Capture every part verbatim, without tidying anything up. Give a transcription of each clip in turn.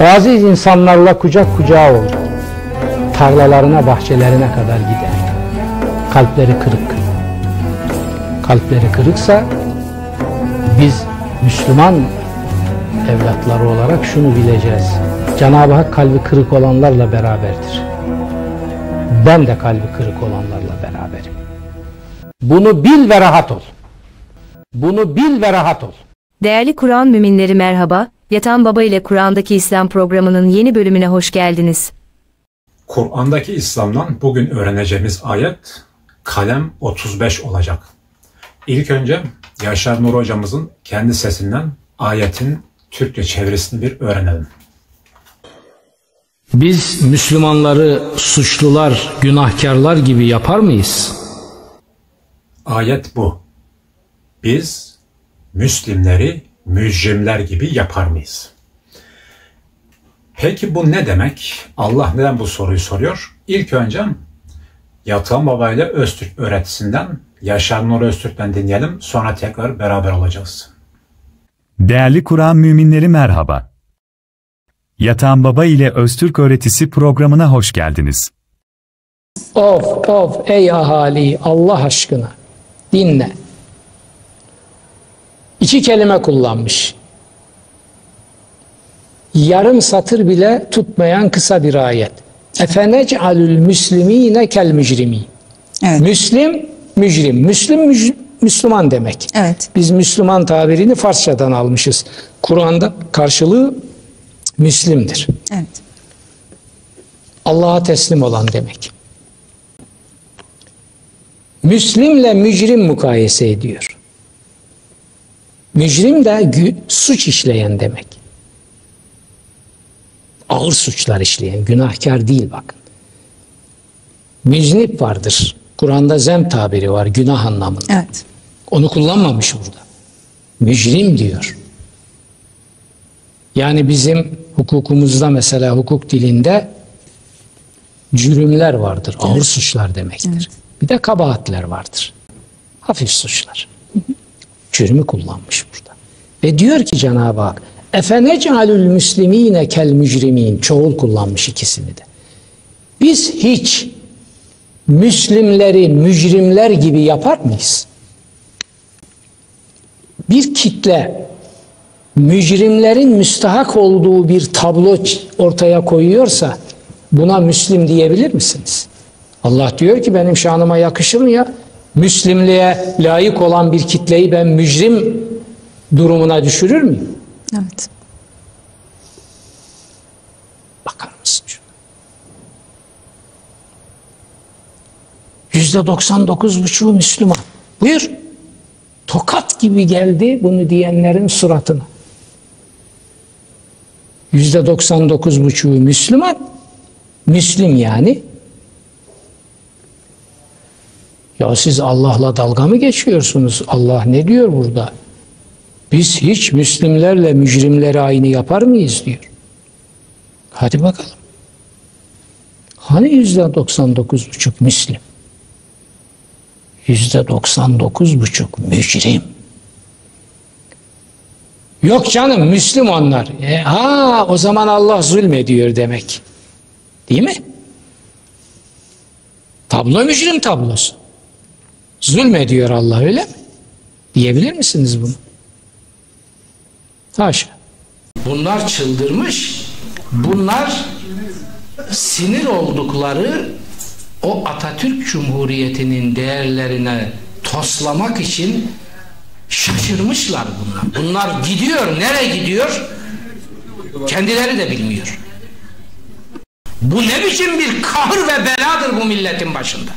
O aziz insanlarla kucak kucağa oldu. Tarlalarına, bahçelerine kadar gider. Kalpleri kırık. Kalpleri kırıksa biz Müslüman evlatları olarak şunu bileceğiz. Cenab-ı Hak kalbi kırık olanlarla beraberdir. Ben de kalbi kırık olanlarla beraberim. Bunu bil ve rahat ol. Bunu bil ve rahat ol. Değerli Kur'an müminleri merhaba. Yatan Baba ile Kur'an'daki İslam programının yeni bölümüne hoş geldiniz. Kur'an'daki İslam'dan bugün öğreneceğimiz ayet Kalem otuz beş olacak. İlk önce Yaşar Nur hocamızın kendi sesinden ayetin Türkçe çevirisini bir öğrenelim. Biz Müslümanları suçlular, günahkarlar gibi yapar mıyız? Ayet bu. Biz Müslimleri mücrimler gibi yapar mıyız? Peki bu ne demek? Allah neden bu soruyu soruyor? İlk önce Yatan Baba ile Öztürk öğretisinden Yaşar Nur Öztürk'ten dinleyelim. Sonra tekrar beraber olacağız. Değerli Kur'an müminleri merhaba. Yatan Baba ile Öztürk öğretisi programına hoş geldiniz. Of of ey ahali, Allah aşkına dinle. İki kelime kullanmış. Yarım satır bile tutmayan kısa bir ayet. Efenec'alül müslimine kel mücrimin. Evet. Müslim, mücrim. Müslim, müc Müslüman demek. Evet. Biz Müslüman tabirini Farsçadan almışız. Kur'an'da karşılığı Müslim'dir. Evet. Allah'a teslim olan demek. Müslimle mücrim mukayese ediyor. Mücrim de suç işleyen demek. Ağır suçlar işleyen, günahkar değil bakın. Müznip vardır. Kur'an'da zem tabiri var, günah anlamında. Evet. Onu kullanmamış burada. Mücrim diyor. Yani bizim hukukumuzda mesela hukuk dilinde cürümler vardır, ağır evet. suçlar demektir. Evet. Bir de kabahatler vardır. Hafif suçlar. Cürmü kullanmış burada. Ve diyor ki Cenab-ı Hak Efenec'alül müslimine kel mücrimin, çoğul kullanmış ikisini de. Biz hiç Müslimleri mücrimler gibi yapar mıyız? Bir kitle mücrimlerin müstahak olduğu bir tablo ortaya koyuyorsa buna Müslim diyebilir misiniz? Allah diyor ki benim şanıma yakışır mı ya? Müslimliğe layık olan bir kitleyi ben mücrim durumuna düşürür müyüm? Evet. Bakar mısın şuna? Yüzde doksan dokuz buçuğu Müslüman. Buyur. Tokat gibi geldi bunu diyenlerin suratına. Yüzde doksan dokuz buçuğu Müslüman. Müslim yani. Ya siz Allah'la dalga mı geçiyorsunuz? Allah ne diyor burada? Biz hiç Müslimlerle mücrimleri aynı yapar mıyız diyor. Hadi bakalım. Hani yüzde doksan dokuz buçuk Müslim? Yüzde doksan dokuz buçuk mücrim. Yok canım Müslüm onlar. E, ha o zaman Allah zulmediyor demek. Değil mi? Tablo mücrim tablosu. Zulmediyor Allah öyle mi? Diyebilir misiniz bunu? Haşa. Bunlar çıldırmış. Bunlar sinir oldukları o Atatürk Cumhuriyeti'nin değerlerine toslamak için şaşırmışlar bunlar. Bunlar gidiyor. Nereye gidiyor? Kendileri de bilmiyor. Bu ne biçim bir kahır ve beladır bu milletin başında?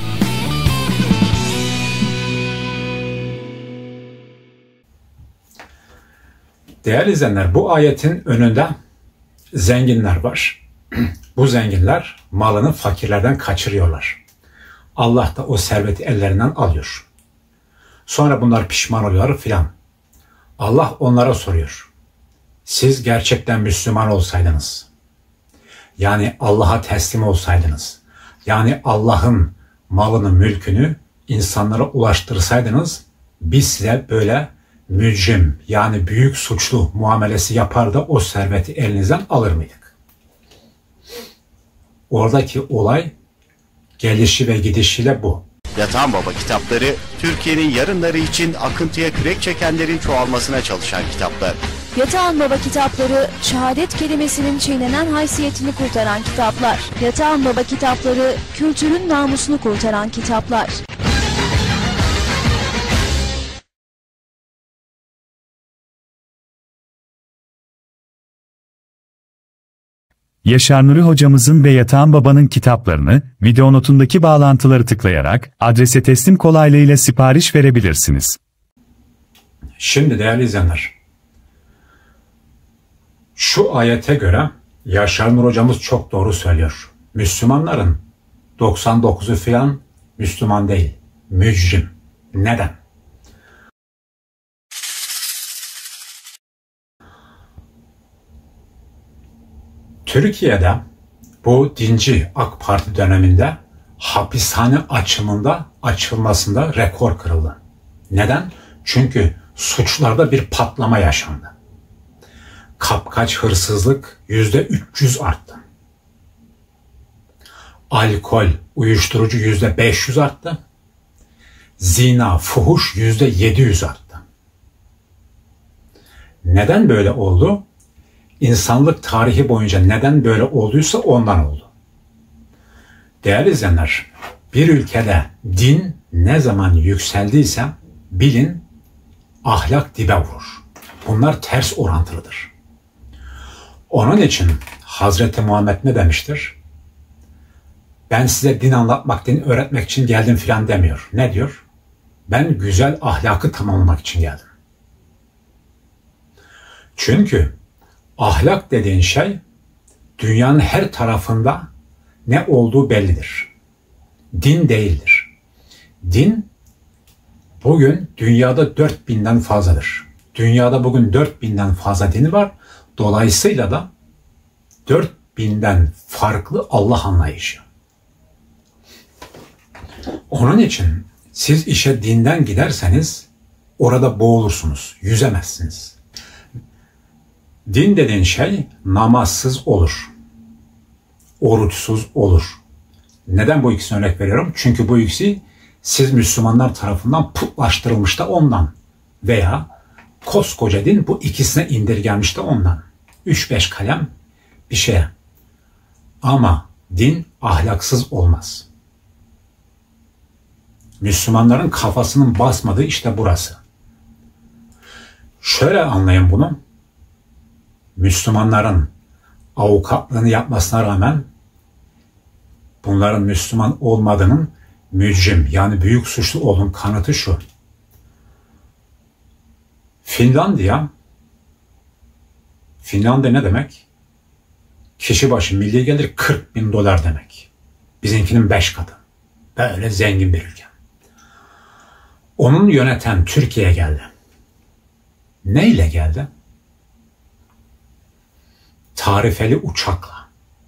Değerli izleyenler, bu ayetin önünde zenginler var. Bu zenginler malını fakirlerden kaçırıyorlar. Allah da o serveti ellerinden alıyor. Sonra bunlar pişman oluyorlar filan. Allah onlara soruyor. Siz gerçekten Müslüman olsaydınız, yani Allah'a teslim olsaydınız, yani Allah'ın malını, mülkünü insanlara ulaştırsaydınız, biz size böyle mücrim yani büyük suçlu muamelesi yapar da o serveti elinizden alır mıydık? Oradaki olay gelişi ve gidişiyle bu. Yatağan Baba kitapları, Türkiye'nin yarınları için akıntıya kürek çekenlerin çoğalmasına çalışan kitaplar. Yatağan Baba kitapları, şehadet kelimesinin çiğnenen haysiyetini kurtaran kitaplar. Yatağan Baba kitapları, kültürün namusunu kurtaran kitaplar. Yaşar Nuri hocamızın ve Yatağan Baba'nın kitaplarını video notundaki bağlantıları tıklayarak adrese teslim kolaylığıyla sipariş verebilirsiniz. Şimdi değerli izleyenler, şu ayete göre Yaşar Nur hocamız çok doğru söylüyor. Müslümanların doksan dokuzu filan Müslüman değil, mücrim. Neden? Türkiye'de bu dinci AK Parti döneminde hapishane açımında açılmasında rekor kırıldı. Neden? Çünkü suçlarda bir patlama yaşandı. Kapkaç, hırsızlık yüzde üç yüz arttı. Alkol, uyuşturucu yüzde beş yüz arttı. Zina, fuhuş yüzde yedi yüz arttı. Neden böyle oldu? İnsanlık tarihi boyunca neden böyle olduysa ondan oldu. Değerli izleyenler, bir ülkede din ne zaman yükseldiyse bilin ahlak dibe vurur. Bunlar ters orantılıdır. Onun için Hazreti Muhammed ne demiştir? Ben size din anlatmak, din öğretmek için geldim filan demiyor. Ne diyor? Ben güzel ahlakı tamamlamak için geldim. Çünkü ahlak dediğin şey dünyanın her tarafında ne olduğu bellidir. Din değildir. Din bugün dünyada dört binden fazladır. Dünyada bugün dört binden fazla din var. Dolayısıyla da dört binden farklı Allah anlayışı. Onun için siz işe dinden giderseniz orada boğulursunuz, yüzemezsiniz. Din dediğin şey namazsız olur. Oruçsuz olur. Neden bu ikisini örnek veriyorum? Çünkü bu ikisi siz Müslümanlar tarafından putlaştırılmış da ondan. Veya koskoca din bu ikisine indirgenmiş de ondan. Üç beş kalem bir şeye. Ama din ahlaksız olmaz. Müslümanların kafasının basmadığı işte burası. Şöyle anlayın bunu. Müslümanların avukatlığını yapmasına rağmen bunların Müslüman olmadığının mücrim yani büyük suçlu olduğunun kanıtı şu. Finlandiya, Finlandiya ne demek? Kişi başı milli gelir kırk bin dolar demek. Bizimkinin beş katı. Böyle zengin bir ülke. Onun yöneten Türkiye'ye geldi. Neyle geldi? Tarifeli uçakla.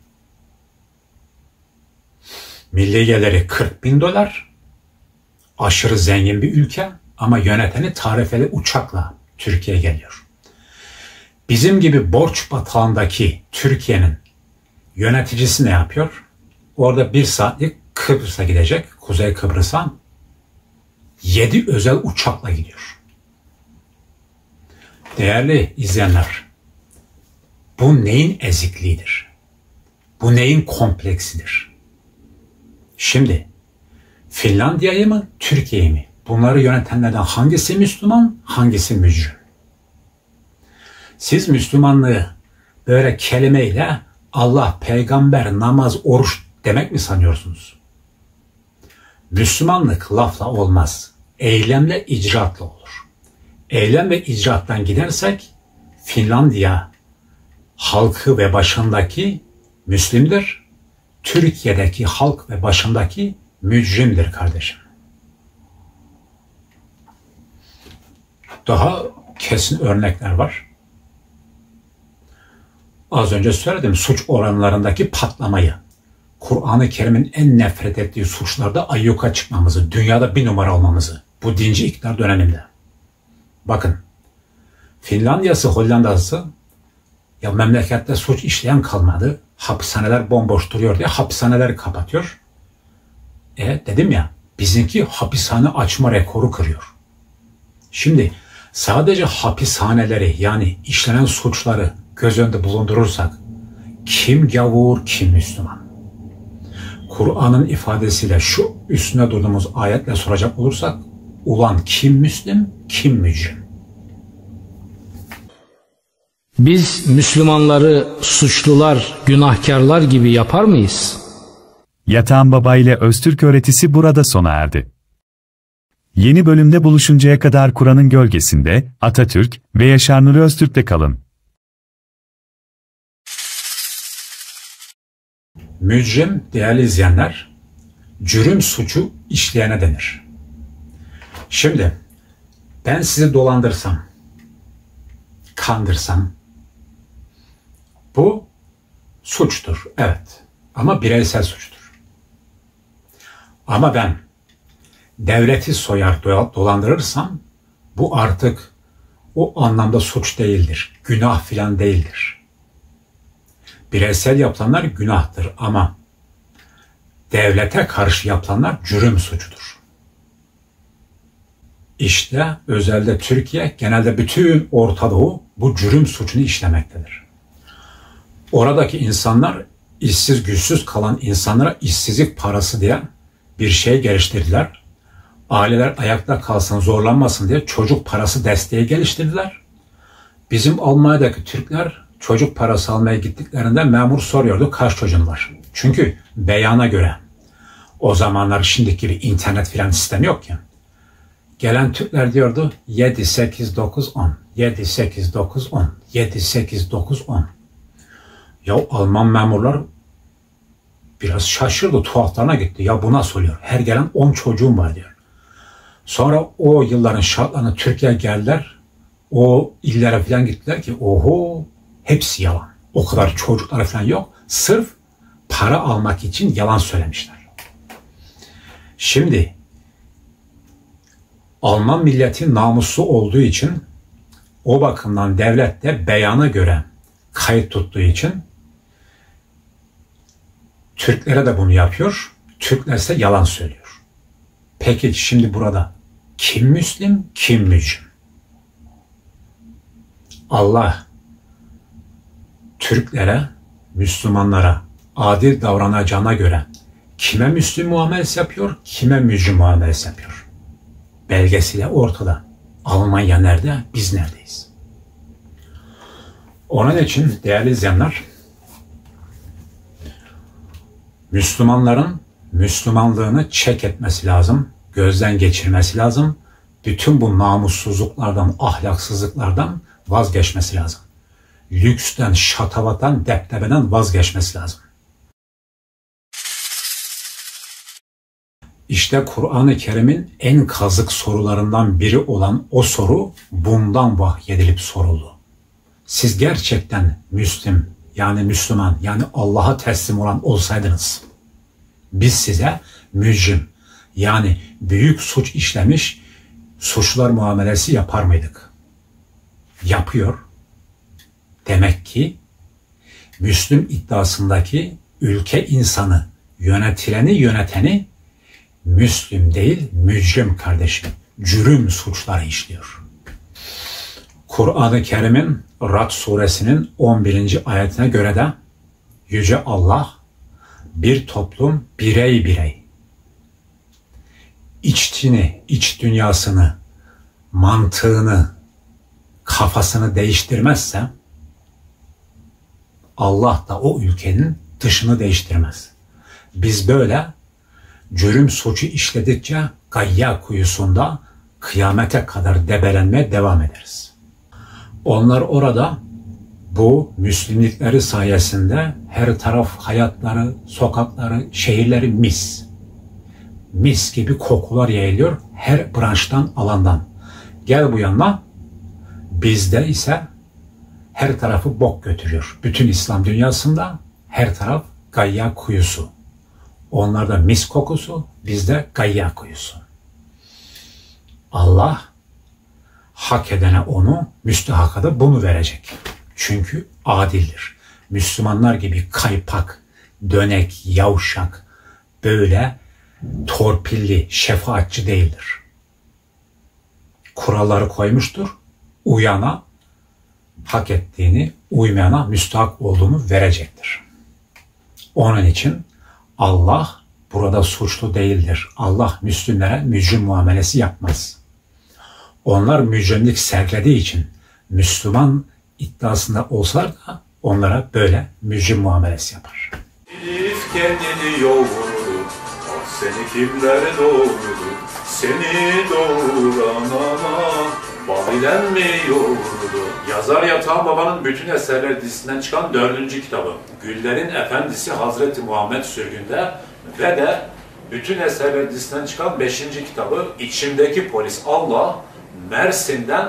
Milli geliri kırk bin dolar. Aşırı zengin bir ülke ama yöneteni tarifeli uçakla Türkiye'ye geliyor. Bizim gibi borç batağındaki Türkiye'nin yöneticisi ne yapıyor? Orada bir saatlik Kıbrıs'a gidecek, Kuzey Kıbrıs'a yedi özel uçakla gidiyor. Değerli izleyenler, bu neyin ezikliğidir? Bu neyin kompleksidir? Şimdi Finlandiya'yı mı, Türkiye'yi mi? Bunları yönetenlerden hangisi Müslüman, hangisi mücrim? Siz Müslümanlığı böyle kelimeyle Allah, peygamber, namaz, oruç demek mi sanıyorsunuz? Müslümanlık lafla olmaz. Eylemle, icraatla olur. Eylem ve icraattan gidersek Finlandiya halkı ve başındaki Müslimdir. Türkiye'deki halk ve başındaki mücrimdir kardeşim. Daha kesin örnekler var. Az önce söyledim suç oranlarındaki patlamayı. Kur'an-ı Kerim'in en nefret ettiği suçlarda ayyuka çıkmamızı, dünyada bir numara olmamızı. Bu dinci iktidar döneminde. Bakın, Finlandiya'sı, Hollanda'sı, ya memlekette suç işleyen kalmadı. Hapishaneler bomboş duruyor diye hapishaneleri kapatıyor. E dedim ya, bizimki hapishane açma rekoru kırıyor. Şimdi sadece hapishaneleri, yani işlenen suçları göz önünde bulundurursak kim gavur, kim Müslüman? Kur'an'ın ifadesiyle şu üstüne durduğumuz ayetle soracak olursak, ulan kim Müslüm, kim mücrim? Biz Müslümanları suçlular, günahkarlar gibi yapar mıyız? Yatağan Baba ile Öztürk öğretisi burada sona erdi. Yeni bölümde buluşuncaya kadar Kur'an'ın gölgesinde Atatürk ve Yaşar Nuri Öztürk'te kalın. Mücrim, değerli izleyenler, cürüm suçu işleyene denir. Şimdi ben sizi dolandırsam, kandırsam, bu suçtur, evet, ama bireysel suçtur. Ama ben devleti soyar, dolandırırsam, bu artık o anlamda suç değildir, günah filan değildir. Bireysel yapılanlar günahtır ama devlete karşı yapılanlar cürüm suçudur. İşte özelde Türkiye, genelde bütün Orta Doğu bu cürüm suçunu işlemektedir. Oradaki insanlar işsiz güçsüz kalan insanlara işsizlik parası diye bir şey geliştirdiler. Aileler ayakta kalsın, zorlanmasın diye çocuk parası desteği geliştirdiler. Bizim Almanya'daki Türkler çocuk parası almaya gittiklerinde memur soruyordu kaç çocuğun var. Çünkü beyana göre, o zamanlar şimdiki gibi internet filan sistem yok ki. Gelen Türkler diyordu yedi, sekiz, dokuz, on. yedi, sekiz, dokuz, on. yedi, sekiz, dokuz, on. Ya Alman memurlar biraz şaşırdı, tuhaflarına gitti. Ya bu nasıl oluyor? Her gelen on çocuğum var diyor. Sonra o yılların şartlarına Türkiye'ye geldiler. O illere falan gittiler ki oho hepsi yalan. O kadar çocuklar falan yok. Sırf para almak için yalan söylemişler. Şimdi Alman milleti namuslu olduğu için, o bakımdan devlet de beyana göre kayıt tuttuğu için Türklere de bunu yapıyor. Türkler ise yalan söylüyor. Peki şimdi burada kim Müslim, kim mücrim? Allah Türklere, Müslümanlara adil davranacağına göre kime Müslüm muamelesi yapıyor, kime mücrim muamelesi yapıyor? Belgesiyle ortada. Almanya nerede, biz neredeyiz? Onun için değerli izleyenler, Müslümanların Müslümanlığını çek etmesi lazım, gözden geçirmesi lazım. Bütün bu namussuzluklardan, ahlaksızlıklardan vazgeçmesi lazım. Lüksten, şatavattan, deptebeden vazgeçmesi lazım. İşte Kur'an-ı Kerim'in en kazık sorularından biri olan o soru bundan vahyedilip soruldu. Siz gerçekten Müslim, yani Müslüman, yani Allah'a teslim olan olsaydınız, biz size mücrim, yani büyük suç işlemiş suçlular muamelesi yapar mıydık? Yapıyor. Demek ki Müslüm iddiasındaki ülke insanı, yönetileni yöneteni Müslüm değil, mücrim kardeşim. Cürüm suçları işliyor. Kur'an-ı Kerim'in Ra'd suresinin on birinci ayetine göre de Yüce Allah bir toplum birey birey içini, iç dünyasını, mantığını, kafasını değiştirmezse Allah da o ülkenin dışını değiştirmez. Biz böyle cürüm suçu işledikçe gayya kuyusunda kıyamete kadar debelenmeye devam ederiz. Onlar orada bu Müslümlikleri sayesinde her taraf hayatları, sokakları, şehirleri mis. Mis gibi kokular yayılıyor her branştan, alandan. Gel bu yana, bizde ise her tarafı bok götürüyor. Bütün İslam dünyasında her taraf gayya kuyusu. Onlarda mis kokusu, bizde gayya kuyusu. Allah hak edene onu, müstahaka da bunu verecek. Çünkü adildir. Müslümanlar gibi kaypak, dönek, yavşak, böyle torpilli, şefaatçi değildir. Kuralları koymuştur. Uyana hak ettiğini, uymayana müstahak olduğunu verecektir. Onun için Allah burada suçlu değildir. Allah Müslümanlara mücrim muamelesi yapmaz. Onlar mücrimlik sergilediği için Müslüman iddiasında olsalar da onlara böyle mücrim muamelesi yapar. Elif kendini yoğurdu, ah seni kimler doğurdu, seni doğuran ana, Babilen mi yoğurdu? Yazar Yatağan Baba'nın bütün eserleri dizisinden çıkan dördüncü kitabı, Güllerin Efendisi Hazreti Muhammed Sürgün'de ve de bütün eserleri dizisinden çıkan beşinci kitabı, İçimdeki Polis Allah, Mersin'den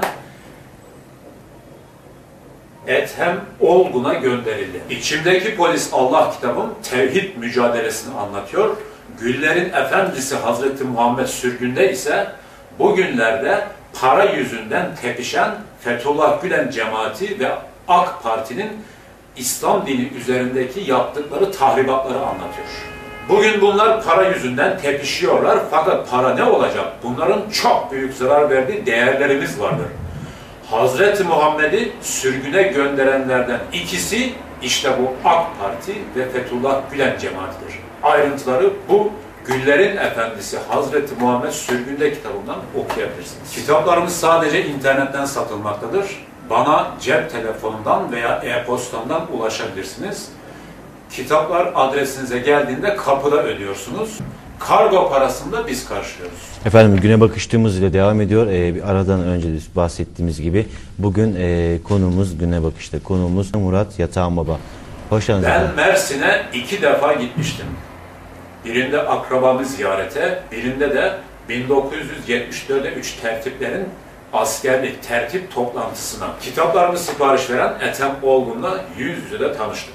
Ethem Olgun'a gönderildi. İçimdeki Polis Allah kitabım tevhid mücadelesini anlatıyor. Güllerin Efendisi Hazreti Muhammed Sürgün'de ise bugünlerde para yüzünden tepişen Fethullah Gülen cemaati ve AK Parti'nin İslam dini üzerindeki yaptıkları tahribatları anlatıyor. Bugün bunlar para yüzünden tepişiyorlar, fakat para ne olacak? Bunların çok büyük zarar verdiği değerlerimiz vardır. Hazreti Muhammed'i sürgüne gönderenlerden ikisi işte bu AK Parti ve Fethullah Gülen cemaatidir. Ayrıntıları bu Güllerin Efendisi Hazreti Muhammed Sürgün'de kitabından okuyabilirsiniz. Kitaplarımız sadece internetten satılmaktadır. Bana cep telefonundan veya e-postamdan ulaşabilirsiniz. Kitaplar adresinize geldiğinde kapıda ödüyorsunuz. Kargo parasını da biz karşılıyoruz. Efendim, güne bakıştığımız ile devam ediyor. Ee, bir aradan önce de bahsettiğimiz gibi bugün e, konuğumuz, güne bakışta konuğumuz Murat Yatağan Baba. Hoş geldiniz. Ben efendim. Mersin'e iki defa gitmiştim. Birinde akrabamı ziyarete, birinde de bin dokuz yüz yetmiş dörtte üç tertiplerin askerlik tertip toplantısına. Kitaplarımı sipariş veren Ethem Olgun'la yüz yüze de tanıştık.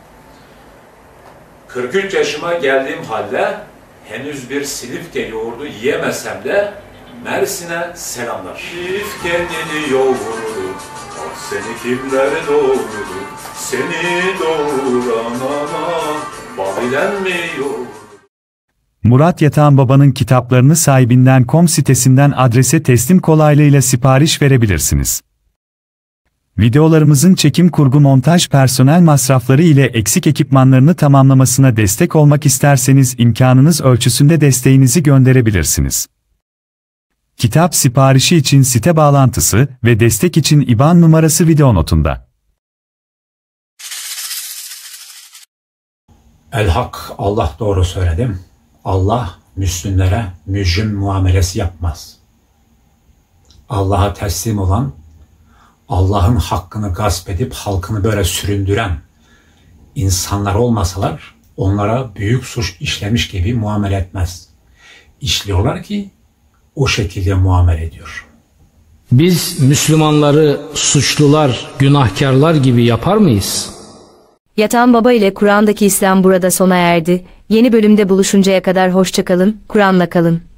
kırk üç yaşıma geldiğim halde henüz bir Silifke yoğurdu yiyemesem de Mersin'e selamlar. Silif kendini yoğurdu, ah seni kimler doğurdu, seni doğuran ana, Babilen mi yoğurdu? Murat Yatağan Baba'nın kitaplarını sahibinden nokta com sitesinden adrese teslim kolaylığıyla sipariş verebilirsiniz. Videolarımızın çekim, kurgu, montaj, personel masrafları ile eksik ekipmanlarını tamamlamasına destek olmak isterseniz imkanınız ölçüsünde desteğinizi gönderebilirsiniz. Kitap siparişi için site bağlantısı ve destek için İ B A N numarası video notunda. El-Hak, Allah doğru söyledim. Allah Müslümanlara mücrim muamelesi yapmaz. Allah'a teslim olan, Allah'ın hakkını gasp edip halkını böyle süründüren insanlar olmasalar onlara büyük suç işlemiş gibi muamele etmez. İşliyorlar ki o şekilde muamele ediyor. Biz Müslümanları suçlular, günahkarlar gibi yapar mıyız? Yatağan Baba ile Kur'an'daki İslam burada sona erdi. Yeni bölümde buluşuncaya kadar hoşça kalın, Kur'an'la kalın.